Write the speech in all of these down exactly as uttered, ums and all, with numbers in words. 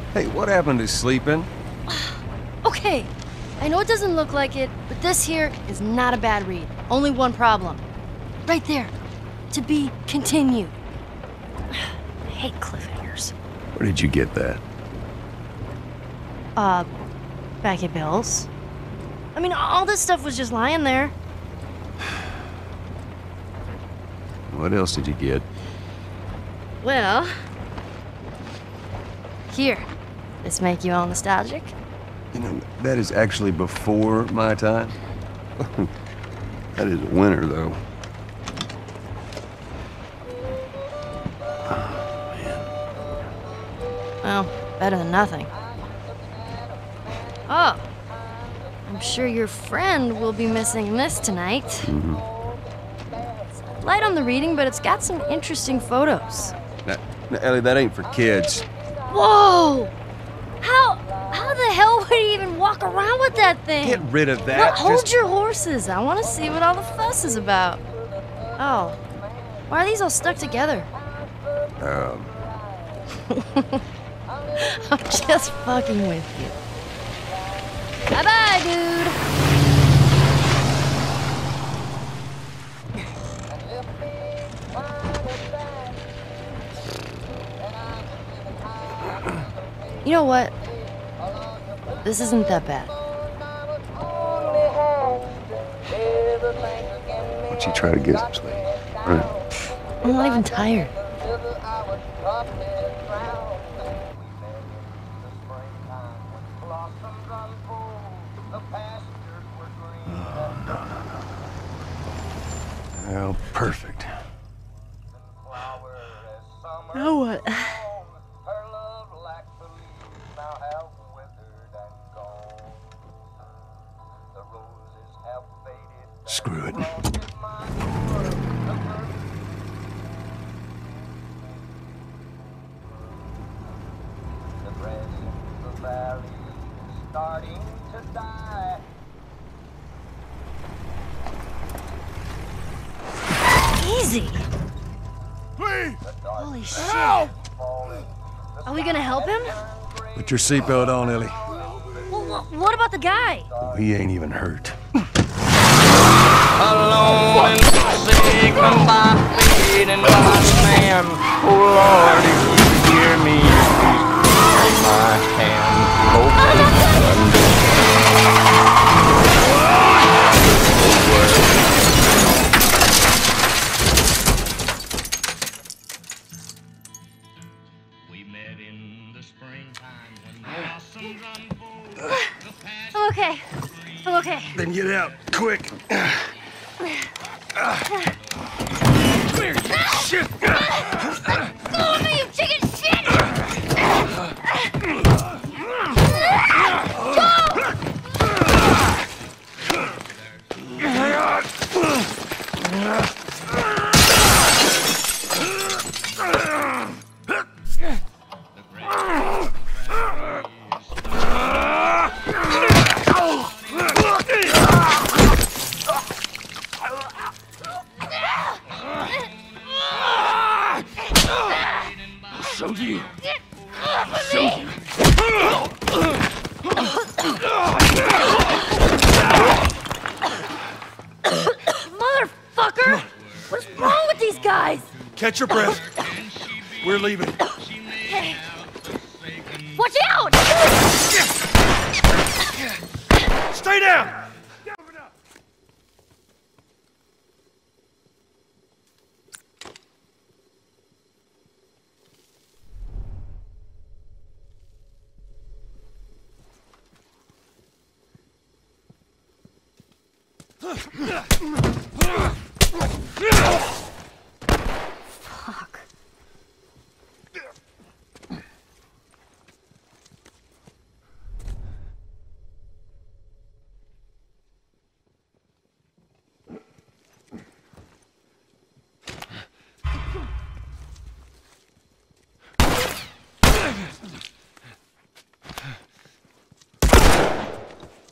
Hey, what happened to sleeping? Okay, I know it doesn't look like it, but this here is not a bad read. Only one problem. Right there. To be continued. I hate cliffhangers. Where did you get that? Uh, back at Bill's. I mean, all this stuff was just lying there. What else did you get? Well... Here. This make you all nostalgic? You know, that is actually before my time. That is a winner, though. Oh, man. Well, better than nothing. Oh. I'm sure your friend will be missing this tonight. Mm-hmm. It's light on the reading, but it's got some interesting photos. Now, now, Ellie, that ain't for kids. Whoa! How how the hell would he even walk around with that thing? Get rid of that. Well, hold Just... your horses. I want to see what all the fuss is about. Oh. Why are these all stuck together? Um... I'm just fucking with you. Bye-bye, dude. You know what? This isn't that bad. Why don't you try to get some sleep? Right. I'm not even tired. Well, perfect. Now what? Screw it. Easy. Please! Holy shit. Help! Are we gonna help him? Put your seatbelt on, Ellie. Well, wh- what about the guy? He ain't even hurt. Alone and forsaken by fate and by man. Oh Lord, if you hear me, please take my hand. Oh, please understand. We met in the springtime when blossoms unfold. I'm okay. I'm okay. Then get out, quick. Come here, you shit! Go with me, you chicken shit! Show you. Get off of me! Motherfucker! What's wrong with these guys? Catch your breath. We're leaving. Hey. Watch out! Stay down! Fuck.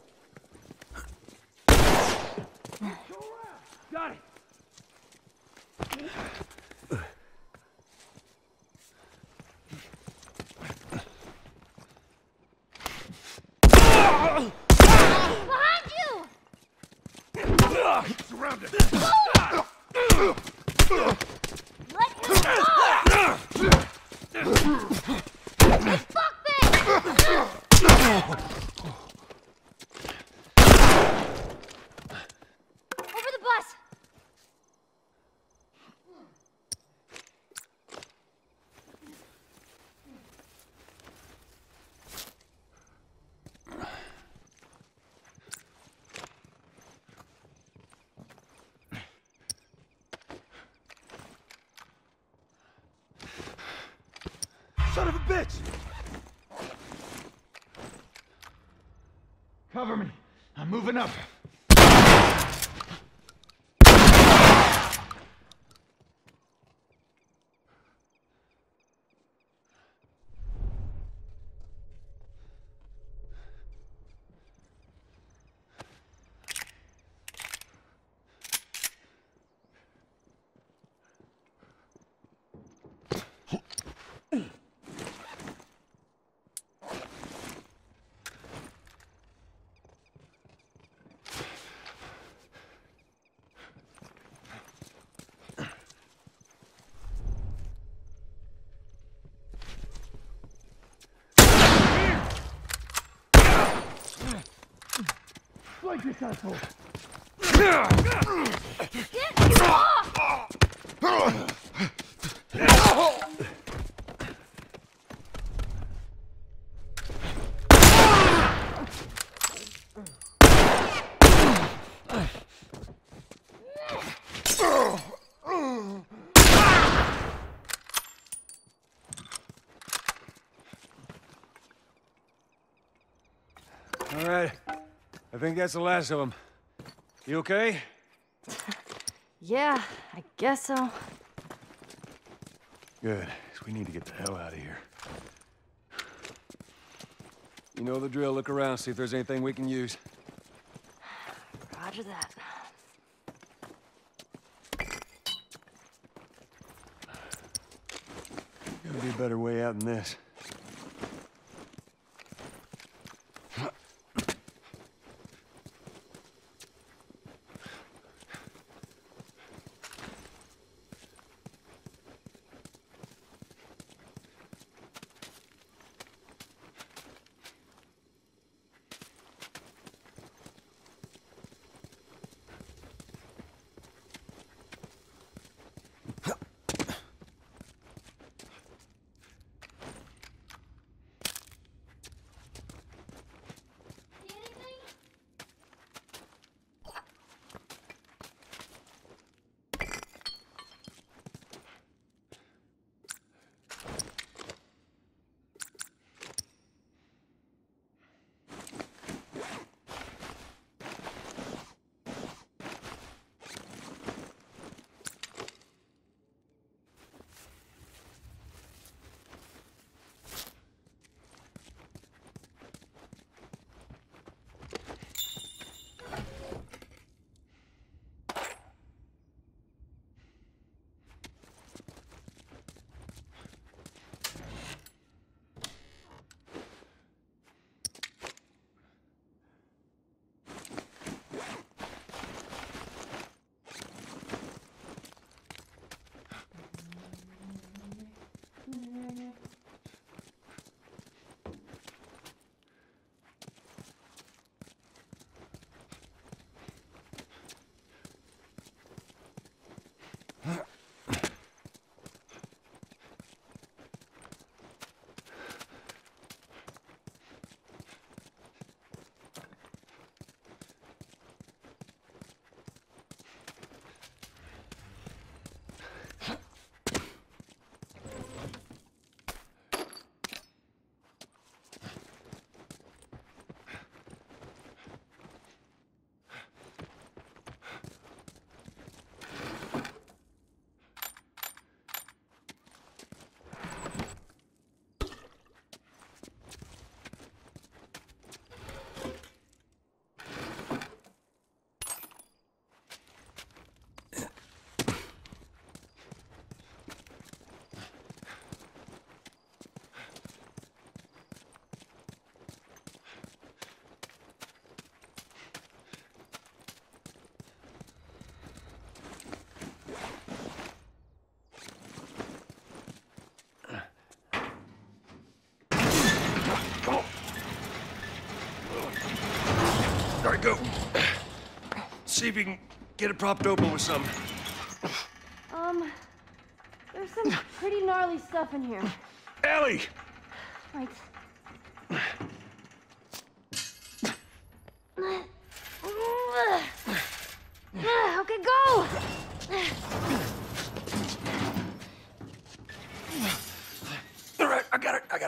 Got it. bitch! Cover me. I'm moving up. Like this asshole. Get off! All right. I think that's the last of them. You okay? Yeah, I guess so. Good, 'cause we need to get the hell out of here. You know the drill. Look around, see if there's anything we can use. Roger that. Gotta be a better way out than this. All right, go. See if you can get it propped open with something. Um, there's some pretty gnarly stuff in here. Ellie! Right. Okay, go! All right, I got it, I got it.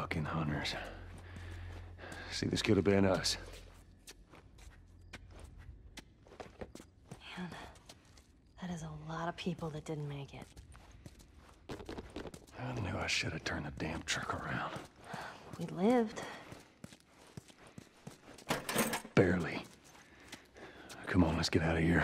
Fucking hunters. See, this could have been us. Man, that is a lot of people that didn't make it. I knew I should have turned the damn truck around. We lived. Barely. Come on, let's get out of here.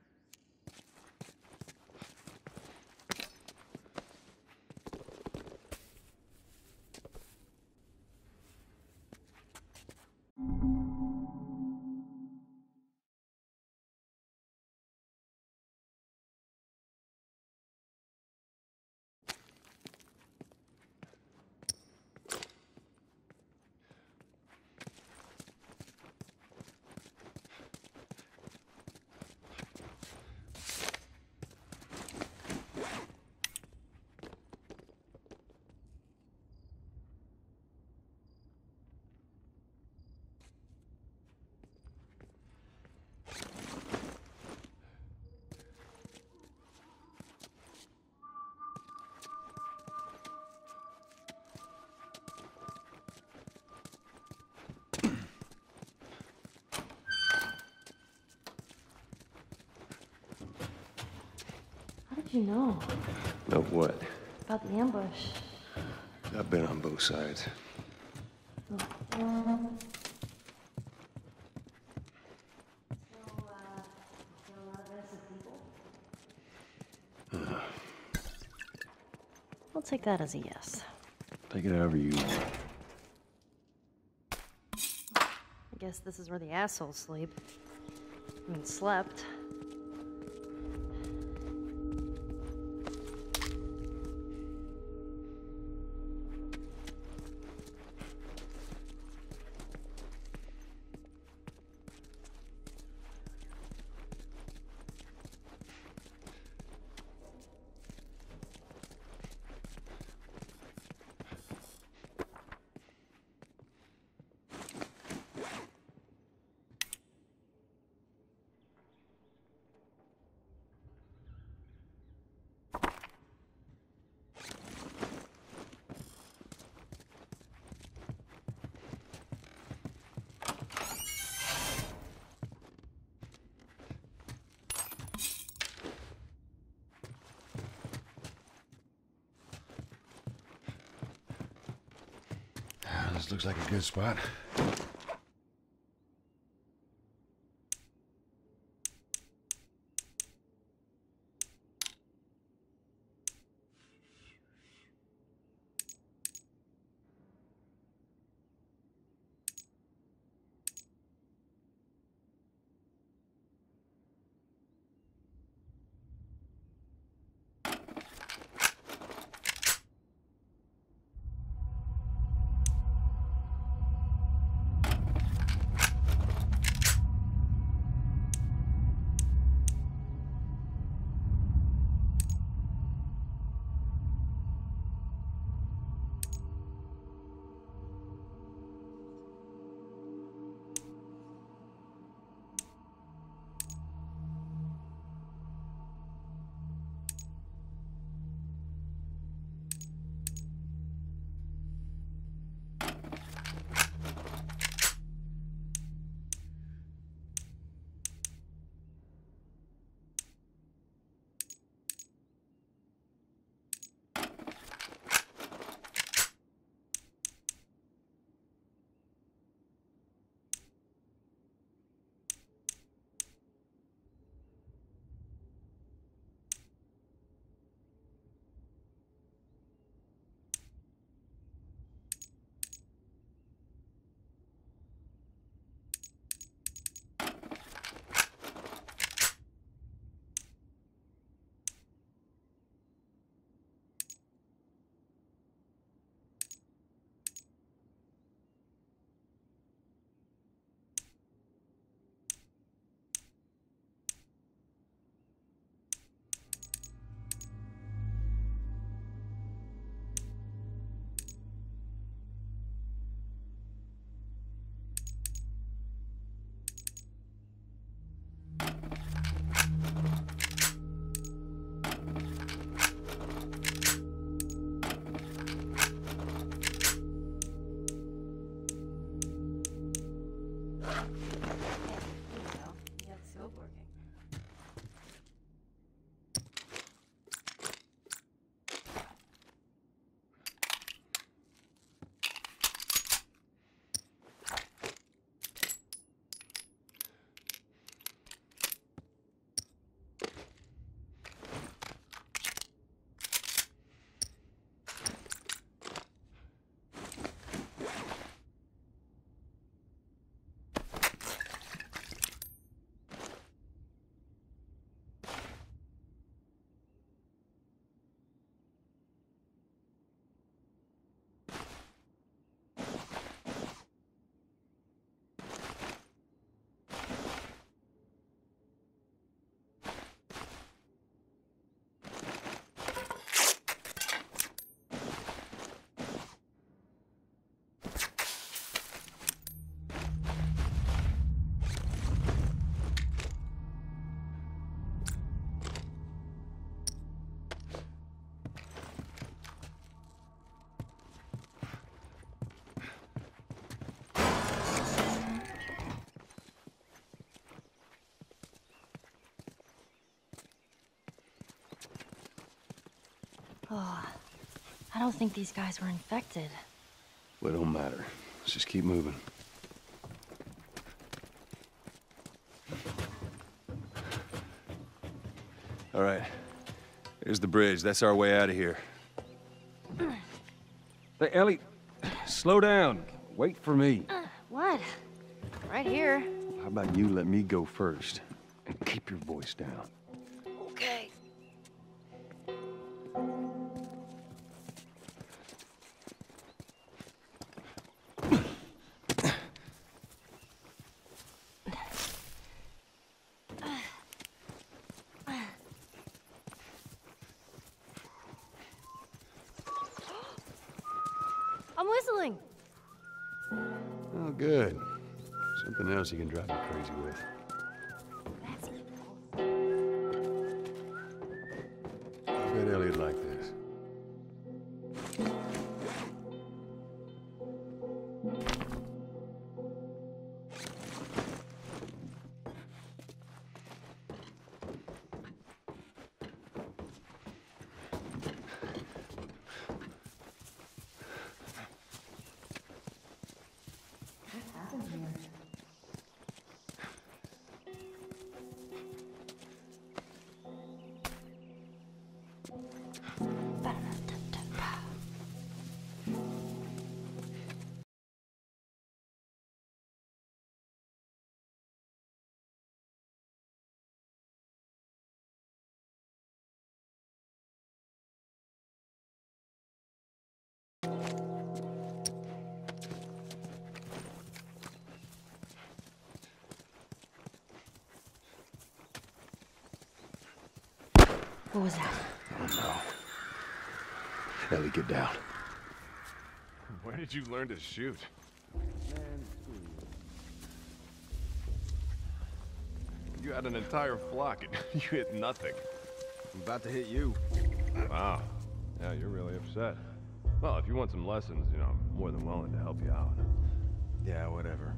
How did you know Know what? about the ambush? I've been on both sides. I'll take that as a yes. Take it however you want. I guess this is where the assholes sleep. I mean, slept. This looks like a good spot. Oh, I don't think these guys were infected. Well, it don't matter. Let's just keep moving. All right. Here's the bridge. That's our way out of here. Hey, Ellie, slow down. Wait for me. Uh, what? Right here. How about you let me go first and keep your voice down? Okay. I'm whistling. Oh, good. Something else you can drive me crazy with. That's I bet Ellie'd like this. What was that? Oh, no. Ellie, get down. Where did you learn to shoot? You had an entire flock and you hit nothing. I'm about to hit you. Wow. Yeah, you're really upset. Well, if you want some lessons, you know, I'm more than willing to help you out. Yeah, whatever.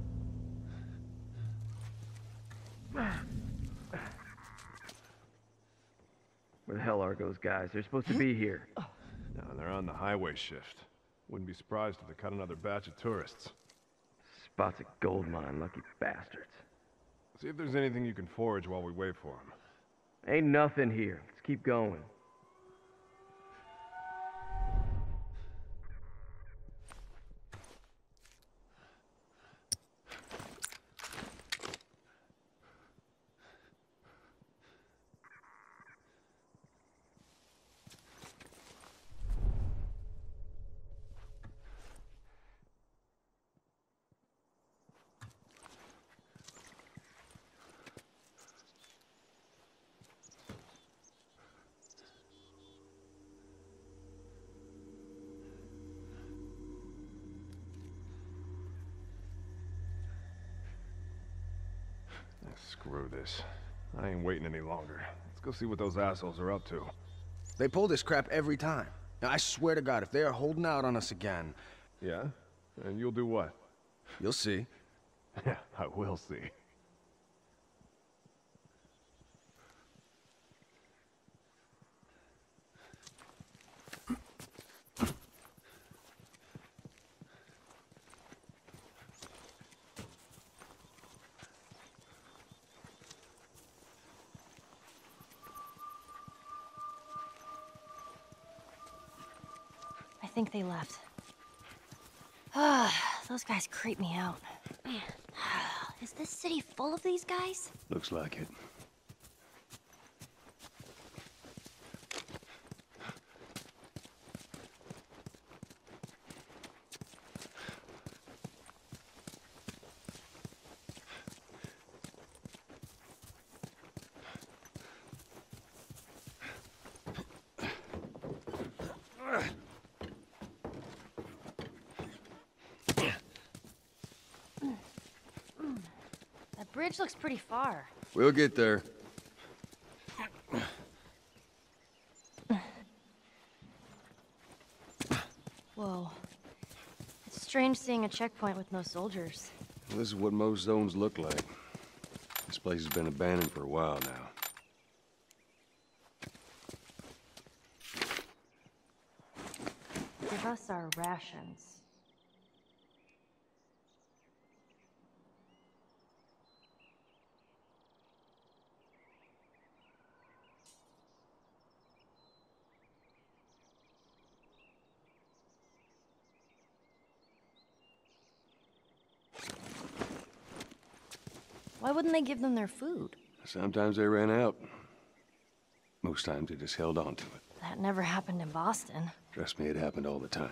Where the hell are those guys? They're supposed to be here. No, they're on the highway shift. Wouldn't be surprised if they cut another batch of tourists. Spot's a gold mine, lucky bastards. See if there's anything you can forage while we wait for them. Ain't nothing here. Let's keep going. Screw this. I ain't waiting any longer. Let's go see what those assholes are up to. They pull this crap every time. Now, I swear to God, if they are holding out on us again... Yeah? And you'll do what? You'll see. Yeah, I will see. I think they left. Ah, those guys creep me out. Man, is this city full of these guys? Looks like it. That bridge looks pretty far. We'll get there. Whoa. It's strange seeing a checkpoint with no soldiers. Well, this is what most zones look like. This place has been abandoned for a while now. us our rations. Why wouldn't they give them their food? Sometimes they ran out. Most times they just held on to it. That never happened in Boston. Trust me, it happened all the time.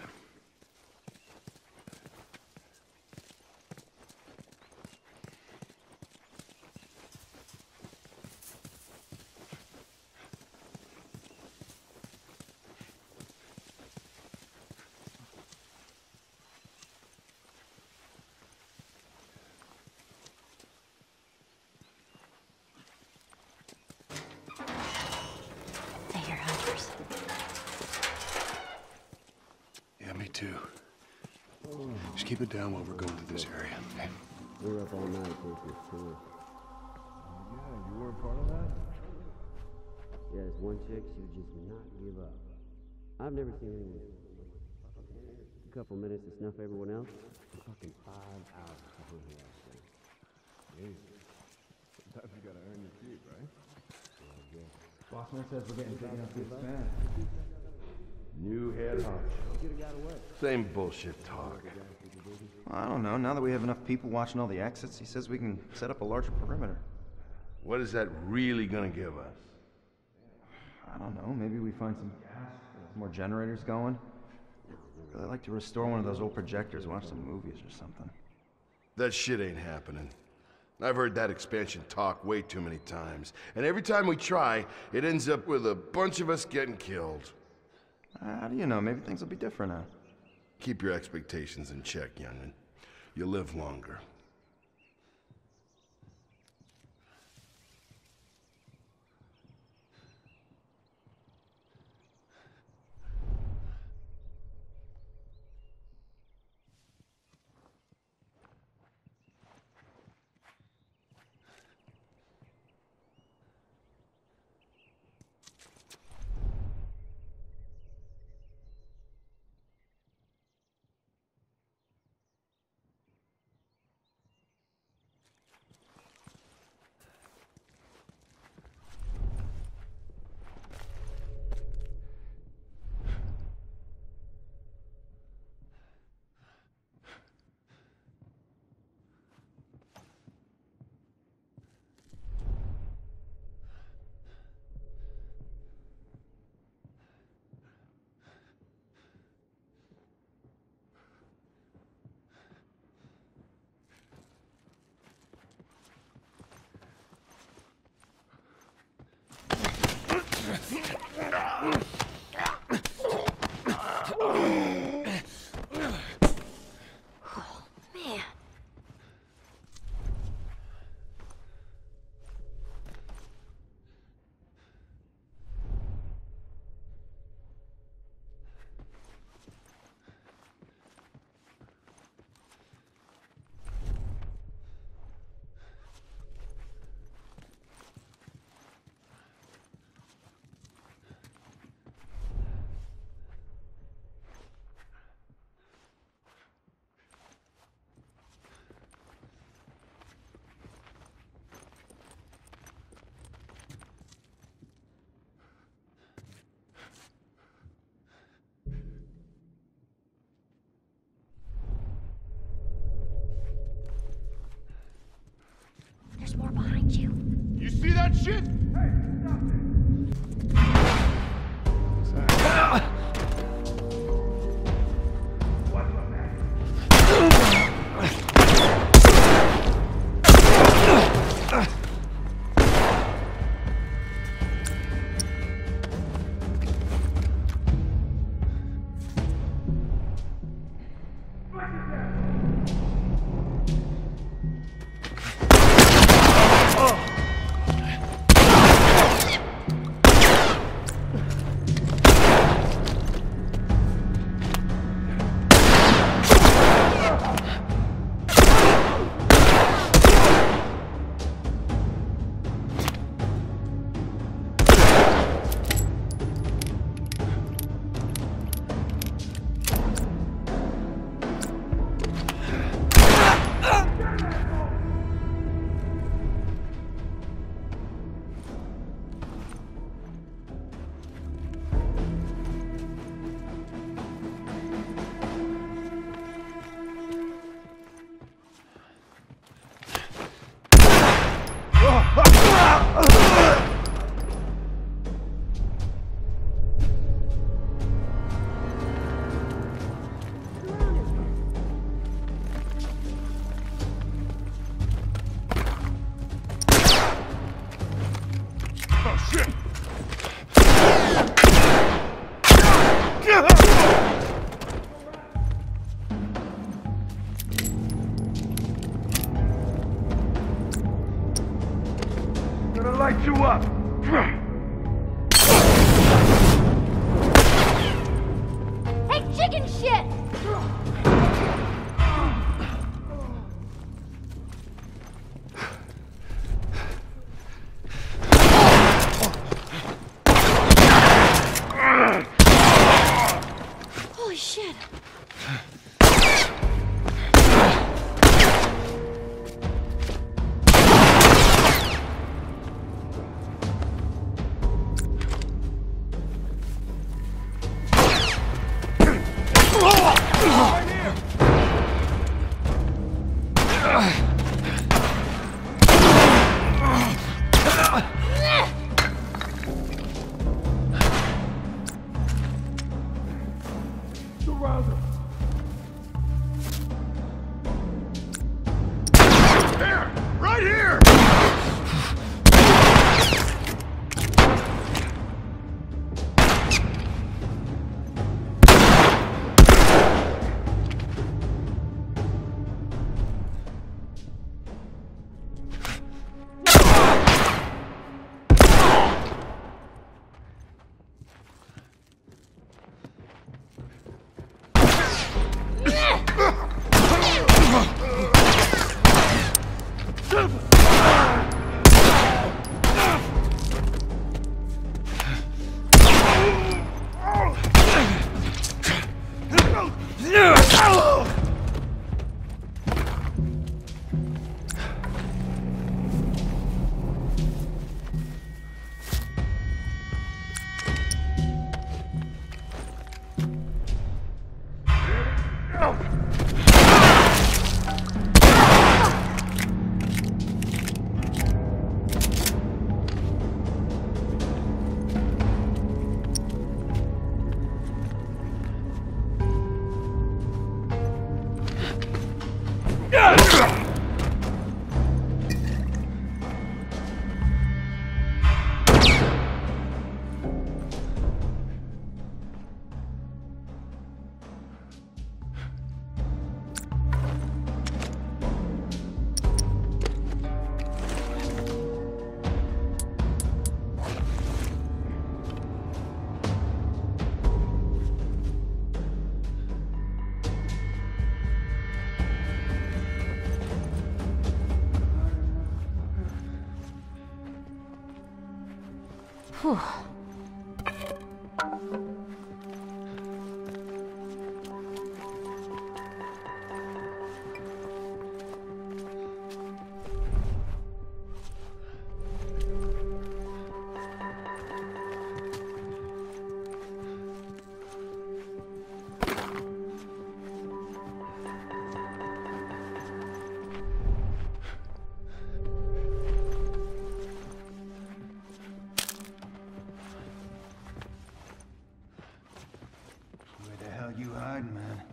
Too. Just keep it down while we're going through this area, okay? We were up all night for this tour. Yeah, you were a part of that? Yeah, this one chick, she would just not give up. I've never seen anyone. A couple minutes to snuff everyone else. Fucking five hours behind the last thing. Sometimes you gotta earn your keep, right? Bossman says we're getting big enough to expand. New head honcho. Same bullshit talk. I don't know. Now that we have enough people watching all the exits, he says we can set up a larger perimeter. What is that really gonna give us? I don't know. Maybe we find some gas, more generators going. I'd really like to restore one of those old projectors, watch some movies or something. That shit ain't happening. I've heard that expansion talk way too many times. And every time we try, it ends up with a bunch of us getting killed. How do you know? Maybe things will be different now. Keep your expectations in check, young'un. You'll live longer. There's more behind you. You see that shit? Hey, stop it! shit! Gonna light you up! Hey, chicken shit! Holy shit! Here! Right here! Whew. You hiding, man.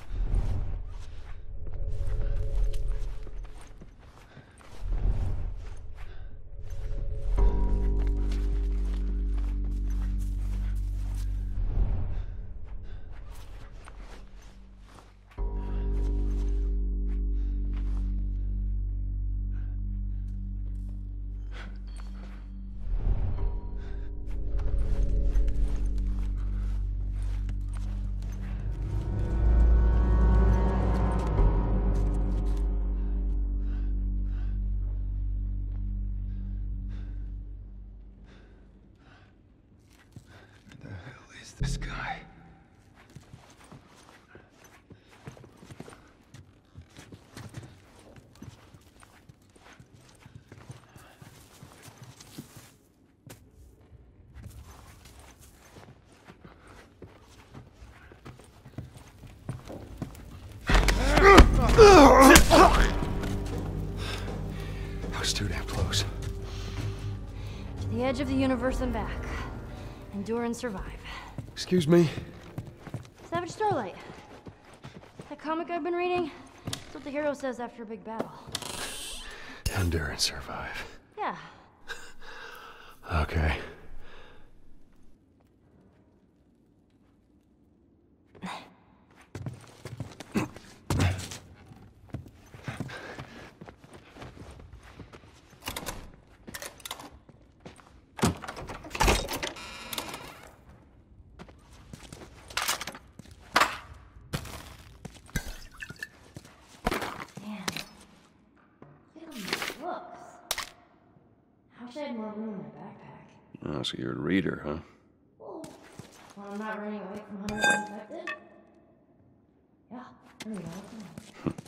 This guy. I was too damn close. To the edge of the universe and back. Endure and survive. Excuse me? Savage Starlight. That comic I've been reading? That's what the hero says after a big battle. Endure and survive. Yeah. Uh, Okay. I had more room in my backpack. Oh, so you're a reader, huh? Well, when I'm not running away from hunters infected. Yeah, I read all the time.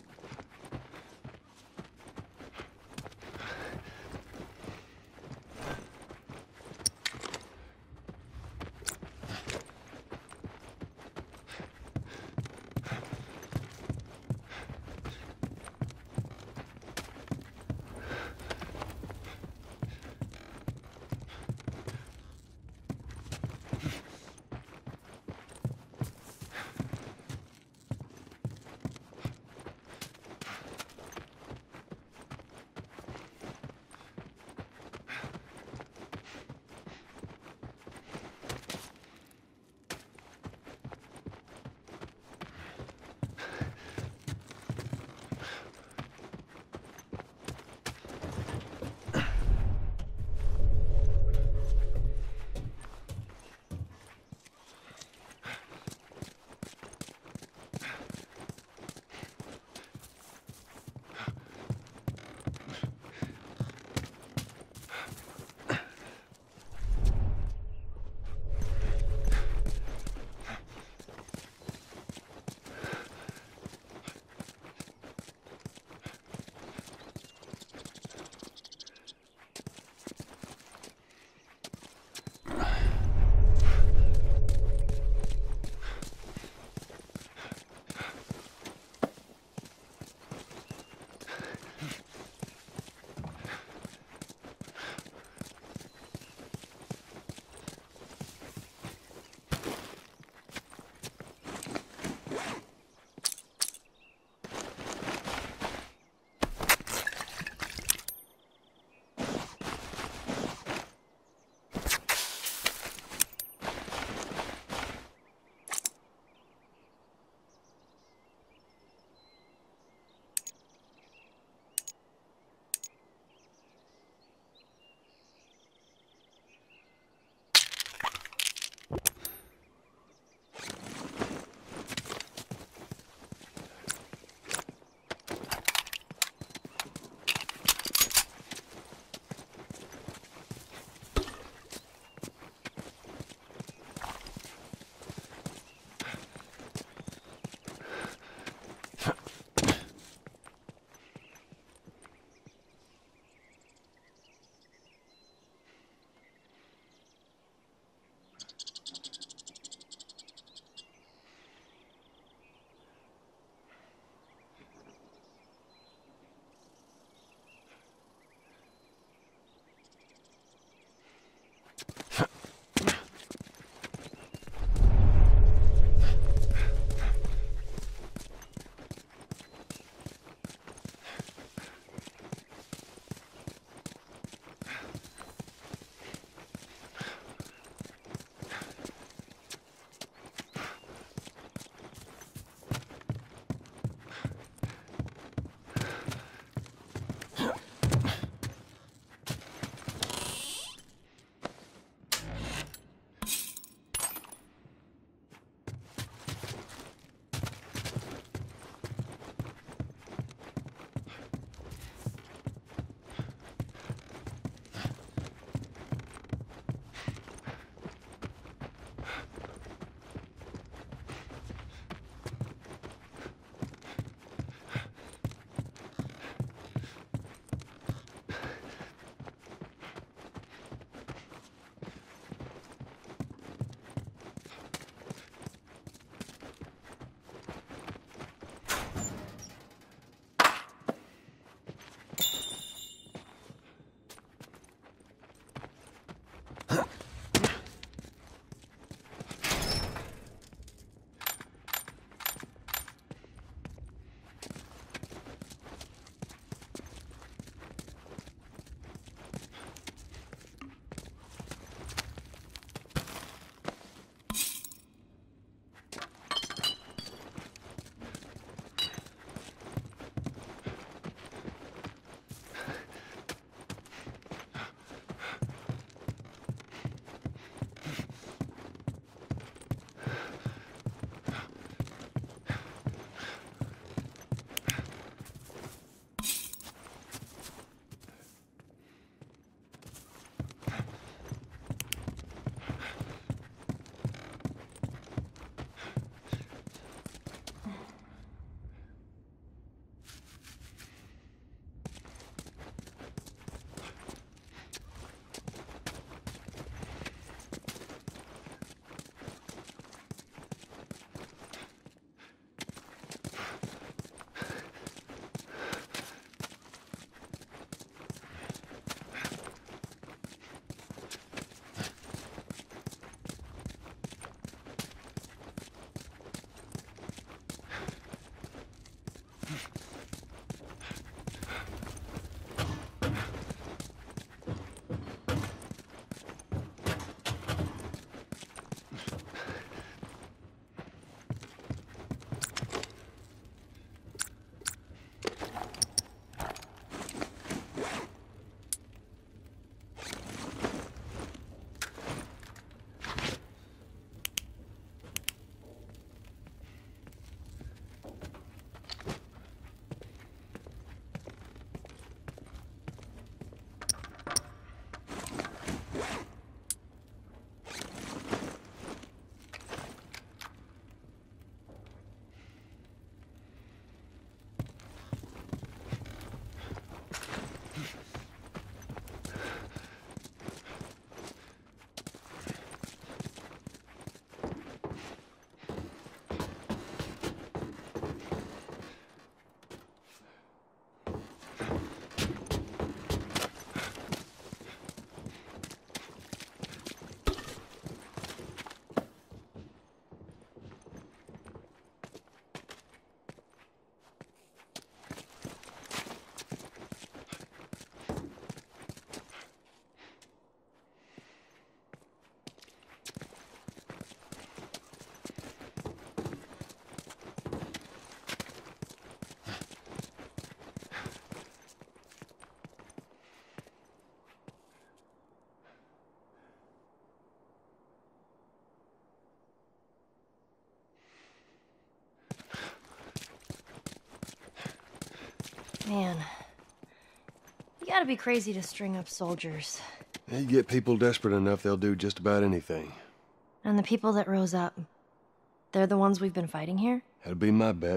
Man, you gotta be crazy to string up soldiers. You get people desperate enough, they'll do just about anything. And the people that rose up, they're the ones we've been fighting here? That'd be my bet.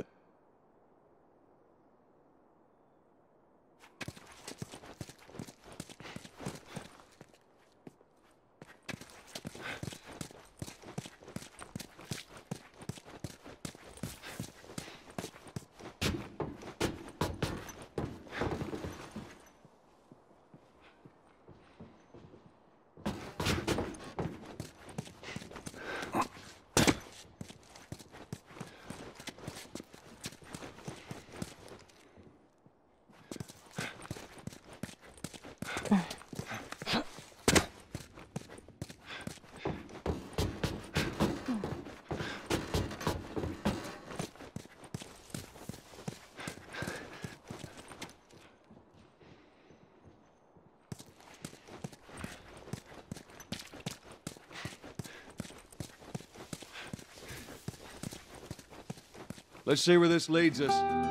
Let's see where this leads us.